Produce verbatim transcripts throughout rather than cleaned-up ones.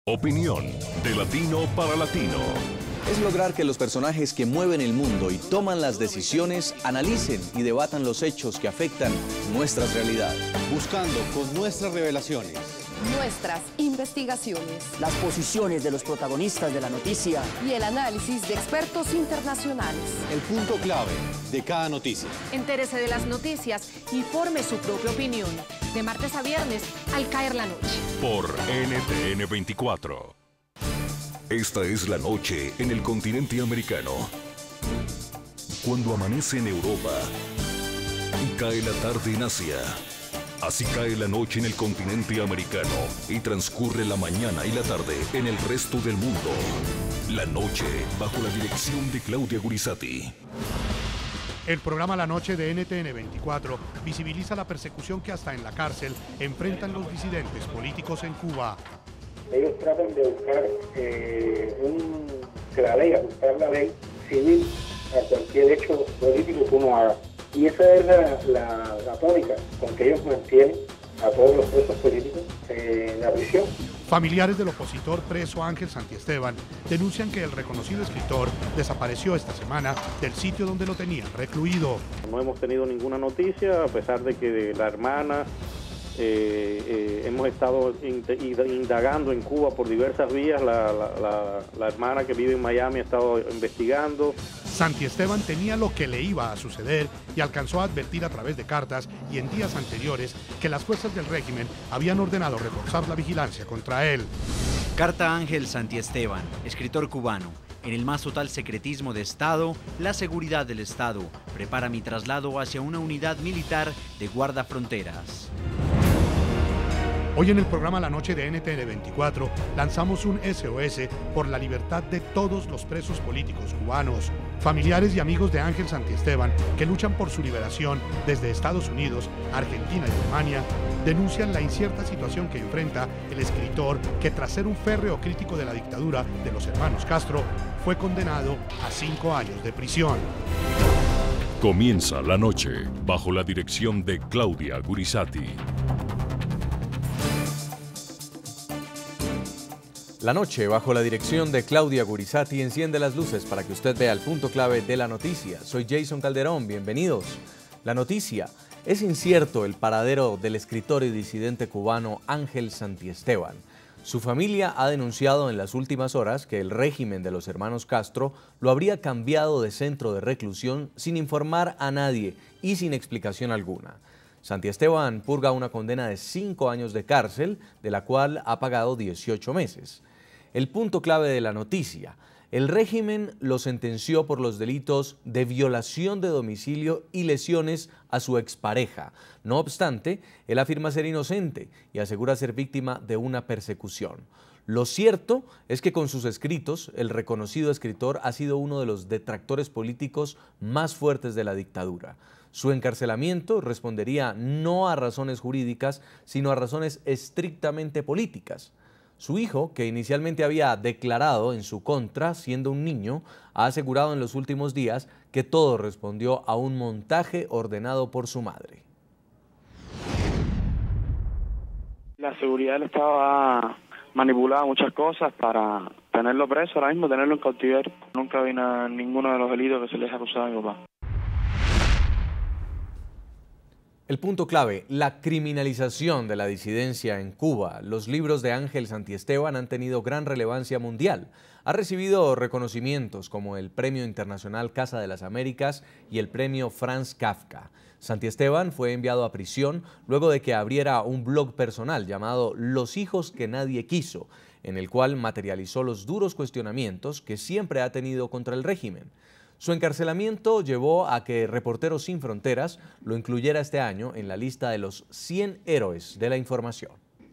Opinión de latino para latino. Es lograr que los personajes que mueven el mundo y toman las decisiones analicen y debatan los hechos que afectan nuestras realidades. Buscando con nuestras revelaciones, nuestras investigaciones, las posiciones de los protagonistas de la noticia y el análisis de expertos internacionales. El punto clave de cada noticia. Entérese de las noticias y forme su propia opinión. De martes a viernes, al caer la noche. Por N T N veinticuatro. Esta es la noche en el continente americano. Cuando amanece en Europa y cae la tarde en Asia. Así cae la noche en el continente americano y transcurre la mañana y la tarde en el resto del mundo. La noche bajo la dirección de Claudia Gurizati. El programa La Noche de N T N veinticuatro visibiliza la persecución que hasta en la cárcel enfrentan los disidentes políticos en Cuba. Ellos tratan de buscar eh, un, que la ley, ajustar la ley civil a cualquier hecho político que uno haga. Y esa es la, la, la tónica con que ellos mantienen a todos los presos políticos eh, en la prisión. Familiares del opositor preso Ángel Santiesteban denuncian que el reconocido escritor desapareció esta semana del sitio donde lo tenían recluido. No hemos tenido ninguna noticia, a pesar de que de la hermana eh, eh, hemos estado indagando en Cuba por diversas vías. La, la, la, la hermana que vive en Miami ha estado investigando. Santiesteban tenía lo que le iba a suceder y alcanzó a advertir a través de cartas y en días anteriores que las fuerzas del régimen habían ordenado reforzar la vigilancia contra él. Carta Ángel Santiesteban, escritor cubano. En el más total secretismo de Estado, la seguridad del Estado prepara mi traslado hacia una unidad militar de guardafronteras. Hoy en el programa La Noche de N T N veinticuatro lanzamos un S O S por la libertad de todos los presos políticos cubanos. Familiares y amigos de Ángel Santiesteban, que luchan por su liberación desde Estados Unidos, Argentina y Alemania, denuncian la incierta situación que enfrenta el escritor que, tras ser un férreo crítico de la dictadura de los hermanos Castro, fue condenado a cinco años de prisión. Comienza la noche bajo la dirección de Claudia Gurizati. La noche, bajo la dirección de Claudia Gurizati, enciende las luces para que usted vea el punto clave de la noticia. Soy Jason Calderón, bienvenidos. La noticia: es incierto el paradero del escritor y disidente cubano Ángel Santiesteban. Su familia ha denunciado en las últimas horas que el régimen de los hermanos Castro lo habría cambiado de centro de reclusión sin informar a nadie y sin explicación alguna. Santiesteban purga una condena de cinco años de cárcel, de la cual ha pagado dieciocho meses. El punto clave de la noticia: el régimen lo sentenció por los delitos de violación de domicilio y lesiones a su expareja. No obstante, él afirma ser inocente y asegura ser víctima de una persecución. Lo cierto es que con sus escritos, el reconocido escritor ha sido uno de los detractores políticos más fuertes de la dictadura. Su encarcelamiento respondería no a razones jurídicas, sino a razones estrictamente políticas. Su hijo, que inicialmente había declarado en su contra siendo un niño, ha asegurado en los últimos días que todo respondió a un montaje ordenado por su madre. La seguridad del Estado ha manipulado muchas cosas para tenerlo preso, ahora mismo tenerlo en cautiverio. Nunca vi nada, ninguno de los delitos que se les ha acusado a mi papá. El punto clave: la criminalización de la disidencia en Cuba. Los libros de Ángel Santiesteban han tenido gran relevancia mundial. Ha recibido reconocimientos como el Premio Internacional Casa de las Américas y el Premio Franz Kafka. Santiesteban fue enviado a prisión luego de que abriera un blog personal llamado Los hijos que nadie quiso, en el cual materializó los duros cuestionamientos que siempre ha tenido contra el régimen. Su encarcelamiento llevó a que Reporteros Sin Fronteras lo incluyera este año en la lista de los cien héroes de la información.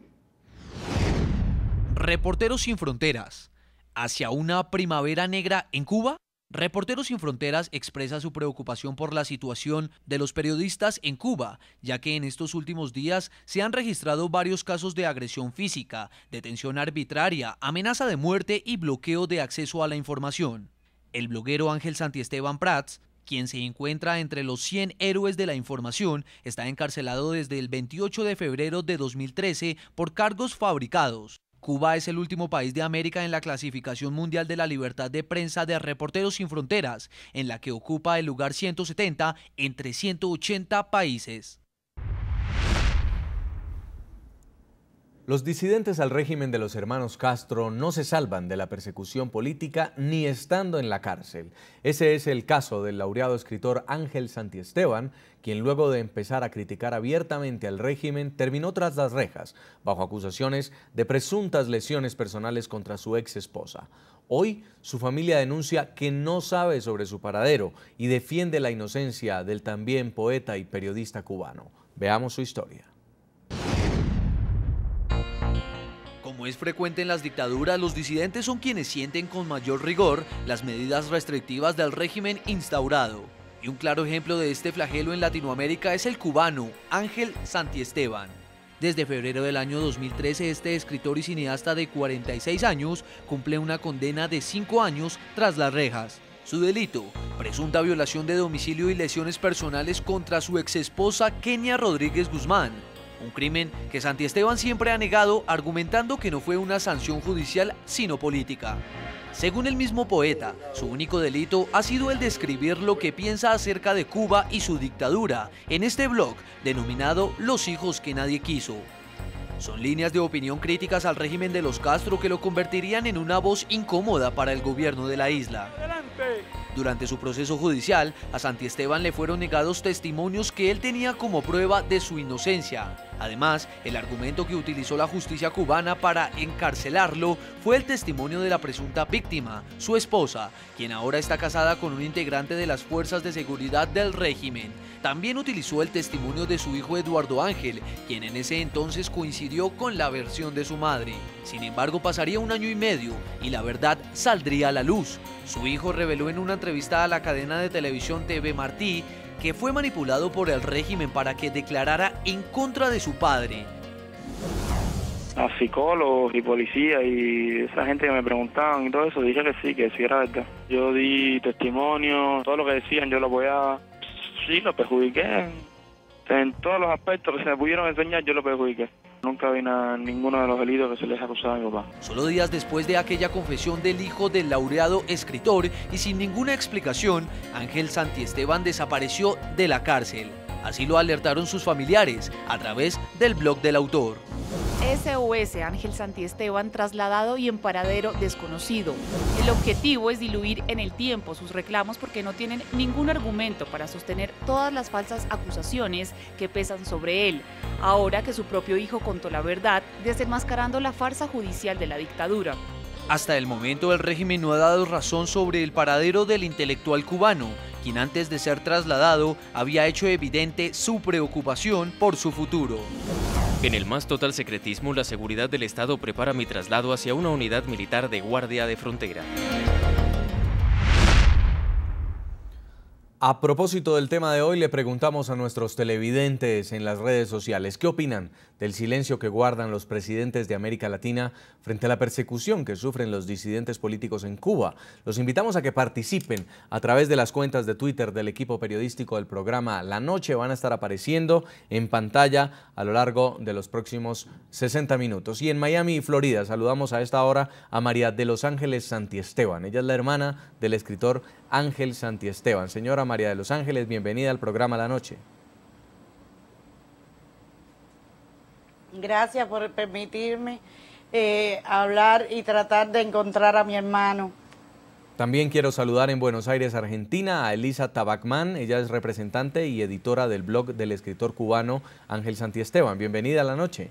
Reporteros Sin Fronteras, ¿hacia una primavera negra en Cuba? Reporteros Sin Fronteras expresa su preocupación por la situación de los periodistas en Cuba, ya que en estos últimos días se han registrado varios casos de agresión física, detención arbitraria, amenaza de muerte y bloqueo de acceso a la información. El bloguero Ángel Santiesteban Prats, quien se encuentra entre los cien héroes de la información, está encarcelado desde el veintiocho de febrero de dos mil trece por cargos fabricados, Cuba es el último país de América en la clasificación mundial de la libertad de prensa de Reporteros Sin Fronteras, en la que ocupa el lugar ciento setenta entre ciento ochenta países. Los disidentes al régimen de los hermanos Castro no se salvan de la persecución política ni estando en la cárcel. Ese es el caso del laureado escritor Ángel Santiesteban, quien luego de empezar a criticar abiertamente al régimen terminó tras las rejas, bajo acusaciones de presuntas lesiones personales contra su ex esposa. Hoy, su familia denuncia que no sabe sobre su paradero y defiende la inocencia del también poeta y periodista cubano. Veamos su historia. Como es frecuente en las dictaduras, los disidentes son quienes sienten con mayor rigor las medidas restrictivas del régimen instaurado. Y un claro ejemplo de este flagelo en Latinoamérica es el cubano Ángel Santiesteban. Desde febrero del año dos mil trece, este escritor y cineasta de cuarenta y seis años cumple una condena de cinco años tras las rejas. Su delito, presunta violación de domicilio y lesiones personales contra su exesposa Kenia Rodríguez Guzmán. Un crimen que Santiesteban siempre ha negado, argumentando que no fue una sanción judicial, sino política. Según el mismo poeta, su único delito ha sido el de escribir lo que piensa acerca de Cuba y su dictadura en este blog denominado Los hijos que nadie quiso. Son líneas de opinión críticas al régimen de los Castro que lo convertirían en una voz incómoda para el gobierno de la isla. Durante su proceso judicial, a Santiesteban le fueron negados testimonios que él tenía como prueba de su inocencia. Además, el argumento que utilizó la justicia cubana para encarcelarlo fue el testimonio de la presunta víctima, su esposa, quien ahora está casada con un integrante de las fuerzas de seguridad del régimen. También utilizó el testimonio de su hijo Eduardo Ángel, quien en ese entonces coincidió con la versión de su madre. Sin embargo, pasaría un año y medio y la verdad saldría a la luz. Su hijo reveló en una entrevista a la cadena de televisión T V Martí que fue manipulado por el régimen para que declarara en contra de su padre. A psicólogos y policías y esa gente que me preguntaban y todo eso, dije que sí, que sí era verdad. Yo di testimonio, todo lo que decían yo lo apoyaba. Sí, lo perjudiqué. En todos los aspectos que se me pudieron enseñar, yo lo perjudiqué. Nunca vi a ninguno de los delitos que se les acusaba a mi papá. Solo días después de aquella confesión del hijo del laureado escritor y sin ninguna explicación, Ángel Santiesteban desapareció de la cárcel. Así lo alertaron sus familiares a través del blog del autor. S O S Ángel Santiesteban trasladado y en paradero desconocido. El objetivo es diluir en el tiempo sus reclamos porque no tienen ningún argumento para sostener todas las falsas acusaciones que pesan sobre él, ahora que su propio hijo contó la verdad, desenmascarando la farsa judicial de la dictadura. Hasta el momento el régimen no ha dado razón sobre el paradero del intelectual cubano, quien antes de ser trasladado había hecho evidente su preocupación por su futuro. En el más total secretismo, la seguridad del Estado prepara mi traslado hacia una unidad militar de guardia de frontera. A propósito del tema de hoy, le preguntamos a nuestros televidentes en las redes sociales qué opinan del silencio que guardan los presidentes de América Latina frente a la persecución que sufren los disidentes políticos en Cuba. Los invitamos a que participen a través de las cuentas de Twitter del equipo periodístico del programa La Noche. Van a estar apareciendo en pantalla a lo largo de los próximos sesenta minutos. Y en Miami, Florida, saludamos a esta hora a María de los Ángeles Santiesteban. Ella es la hermana del escritor Ángel Santiesteban. Señora María de los Ángeles, bienvenida al programa La Noche. Gracias por permitirme eh, hablar y tratar de encontrar a mi hermano. También quiero saludar en Buenos Aires, Argentina, a Elisa Tabacman. Ella es representante y editora del blog del escritor cubano Ángel Santiesteban. Bienvenida a La Noche.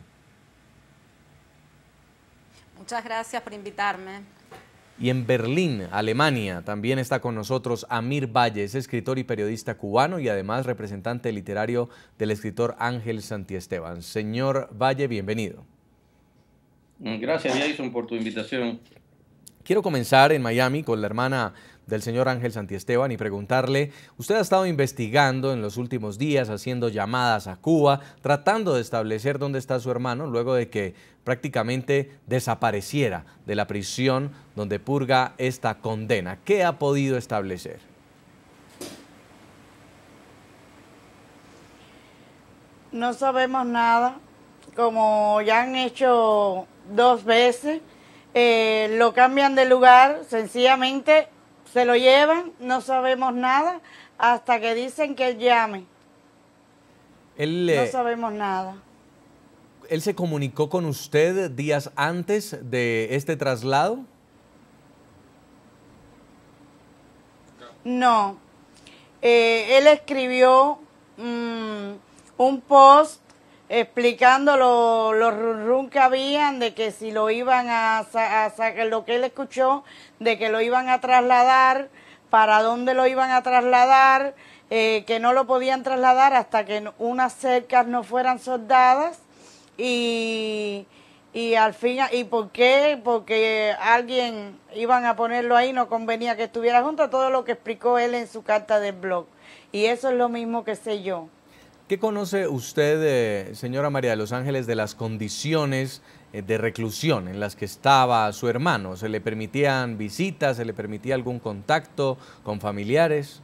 Muchas gracias por invitarme. Y en Berlín, Alemania, también está con nosotros Amir Valle, es escritor y periodista cubano y además representante literario del escritor Ángel Santiesteban. Señor Valle, bienvenido. Gracias, Jason, por tu invitación. Quiero comenzar en Miami con la hermana del señor Ángel Santiesteban y preguntarle, usted ha estado investigando en los últimos días, haciendo llamadas a Cuba, tratando de establecer dónde está su hermano luego de que prácticamente desapareciera de la prisión donde purga esta condena. ¿Qué ha podido establecer? No sabemos nada. Como ya han hecho dos veces, eh, lo cambian de lugar, sencillamente se lo llevan, no sabemos nada, hasta que dicen que él llame. Él, eh, no sabemos nada. ¿Él se comunicó con usted días antes de este traslado? No. Eh, él escribió mmm, un post explicando lo, los run, run que habían de que si lo iban a sacar, lo que él escuchó, de que lo iban a trasladar, para dónde lo iban a trasladar, eh, que no lo podían trasladar hasta que unas cercas no fueran soldadas y, y al fin, ¿y por qué? Porque alguien iban a ponerlo ahí, no convenía que estuviera junto, todo lo que explicó él en su carta del blog. Y eso es lo mismo que sé yo. ¿Qué conoce usted, eh, señora María de los Ángeles, de las condiciones eh, de reclusión en las que estaba su hermano? ¿Se le permitían visitas, se le permitía algún contacto con familiares?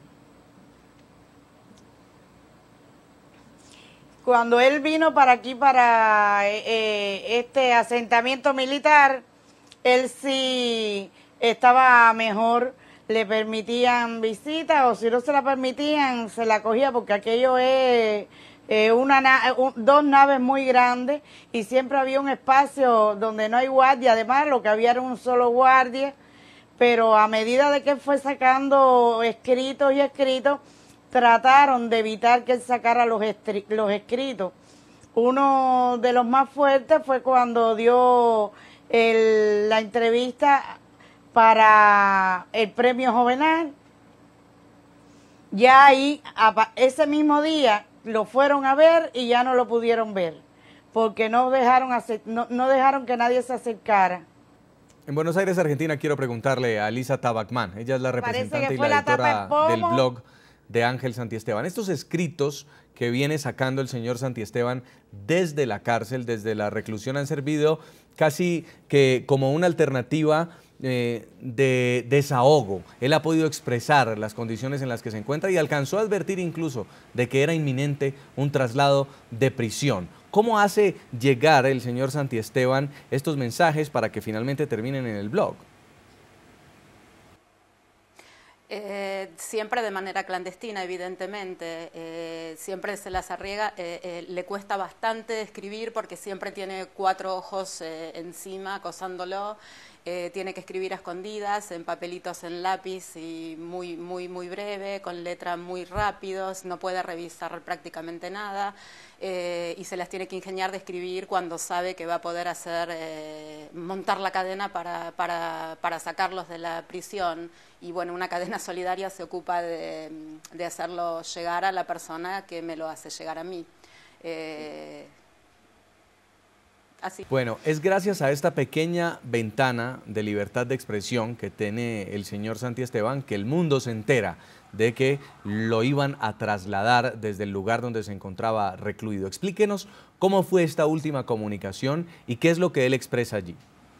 Cuando él vino para aquí, para eh, este asentamiento militar, él sí estaba mejor, le permitían visitas, o si no se la permitían, se la cogía, porque aquello es eh, una un, dos naves muy grandes y siempre había un espacio donde no hay guardia, además lo que había era un solo guardia, pero a medida de que él fue sacando escritos y escritos, trataron de evitar que él sacara los, los escritos. Uno de los más fuertes fue cuando dio el, la entrevista para el premio Jovenal. Ya ahí, ese mismo día, lo fueron a ver y ya no lo pudieron ver, porque no dejaron, hacer, no, no dejaron que nadie se acercara. En Buenos Aires, Argentina, quiero preguntarle a Lisa Tabacman. Ella es la representante y la la editora del blog de Ángel Santiesteban. Estos escritos que viene sacando el señor Santiesteban desde la cárcel, desde la reclusión, han servido casi que como una alternativa eh, de desahogo. Él ha podido expresar las condiciones en las que se encuentra y alcanzó a advertir incluso de que era inminente un traslado de prisión. ¿Cómo hace llegar el señor Santiesteban estos mensajes para que finalmente terminen en el blog? Eh, siempre de manera clandestina, evidentemente, eh, siempre se las arriesga, eh, eh, le cuesta bastante escribir porque siempre tiene cuatro ojos eh, encima acosándolo, eh, tiene que escribir a escondidas, en papelitos en lápiz y muy, muy, muy breve, con letras muy rápidos, no puede revisar prácticamente nada. Eh, y se las tiene que ingeniar de escribir cuando sabe que va a poder hacer, eh, montar la cadena para, para, para sacarlos de la prisión. Y bueno, una cadena solidaria se ocupa de, de hacerlo llegar a la persona que me lo hace llegar a mí. Eh, así. Bueno, es gracias a esta pequeña ventana de libertad de expresión que tiene el señor Santiesteban que el mundo se entera de que lo iban a trasladar desde el lugar donde se encontraba recluido. Explíquenos cómo fue esta última comunicación y qué es lo que él expresa allí.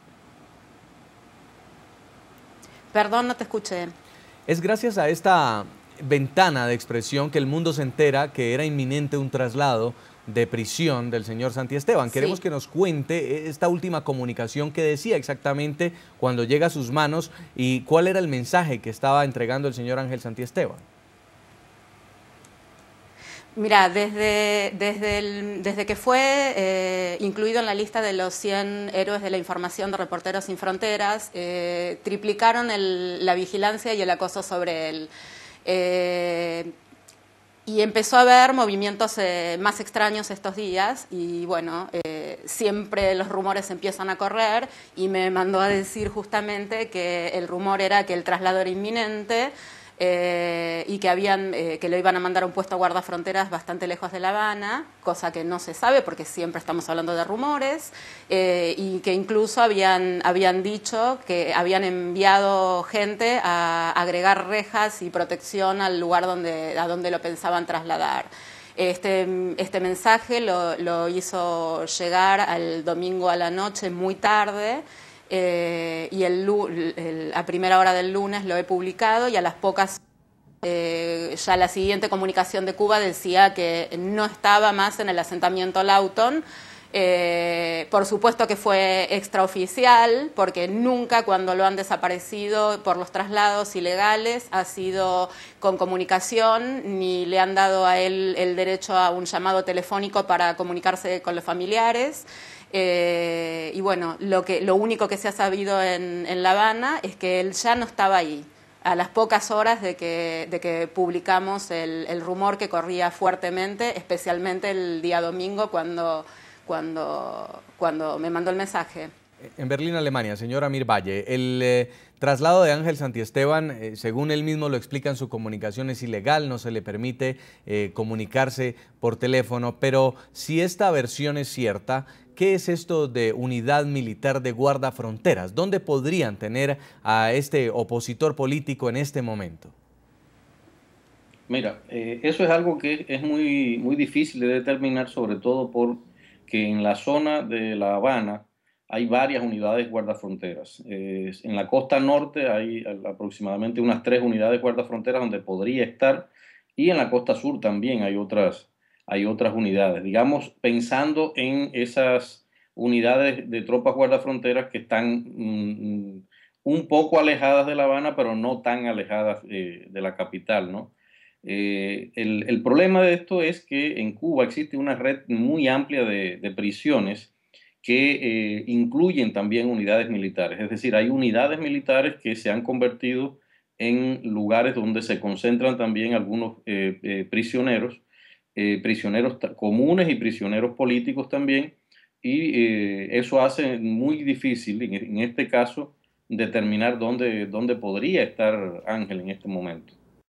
Perdón, no te escuché. Es gracias a esta ventana de expresión que el mundo se entera que era inminente un traslado de prisión del señor Santiesteban. Sí. Queremos que nos cuente esta última comunicación que decía exactamente cuando llega a sus manos y cuál era el mensaje que estaba entregando el señor Ángel Santiesteban. Mira, desde, desde, el, desde que fue eh, incluido en la lista de los cien héroes de la información de Reporteros Sin Fronteras, eh, triplicaron el, la vigilancia y el acoso sobre él. Eh, Y empezó a haber movimientos eh, más extraños estos días y bueno, eh, siempre los rumores empiezan a correr y me mandó a decir justamente que el rumor era que el traslado era inminente eh, y que, habían, eh, que lo iban a mandar a un puesto a guardafronteras bastante lejos de La Habana, cosa que no se sabe porque siempre estamos hablando de rumores, eh, y que incluso habían, habían dicho que habían enviado gente a agregar rejas y protección al lugar donde, a donde lo pensaban trasladar. Este, este mensaje lo, lo hizo llegar al domingo a la noche muy tarde, Eh, y el, el, a primera hora del lunes lo he publicado y a las pocas, eh, ya la siguiente comunicación de Cuba decía que no estaba más en el asentamiento Lawton, Eh, por supuesto que fue extraoficial, porque nunca cuando lo han desaparecido por los traslados ilegales ha sido con comunicación, ni le han dado a él el derecho a un llamado telefónico para comunicarse con los familiares. Eh, y bueno, lo, que, lo único que se ha sabido en, en La Habana es que él ya no estaba ahí, a las pocas horas de que, de que publicamos el, el rumor que corría fuertemente, especialmente el día domingo cuando... Cuando, cuando me mandó el mensaje. En Berlín, Alemania, señor Amir Valle, el eh, traslado de Ángel Santiesteban, eh, según él mismo lo explica en su comunicación, es ilegal, no se le permite eh, comunicarse por teléfono, pero si esta versión es cierta, ¿qué es esto de unidad militar de guardafronteras? ¿Dónde podrían tener a este opositor político en este momento? Mira, eh, eso es algo que es muy, muy difícil de determinar, sobre todo por que en la zona de La Habana hay varias unidades guardafronteras. Eh, en la costa norte hay aproximadamente unas tres unidades guardafronteras donde podría estar, y en la costa sur también hay otras, hay otras unidades. Digamos, pensando en esas unidades de tropas guardafronteras que están mm, un poco alejadas de La Habana, pero no tan alejadas eh, de la capital, ¿no? Eh, el, el problema de esto es que en Cuba existe una red muy amplia de, de prisiones que eh, incluyen también unidades militares. Es decir, hay unidades militares que se han convertido en lugares donde se concentran también algunos eh, eh, prisioneros, eh, prisioneros comunes y prisioneros políticos también, y eh, eso hace muy difícil, en, en este caso, determinar dónde, dónde podría estar Ángel en este momento.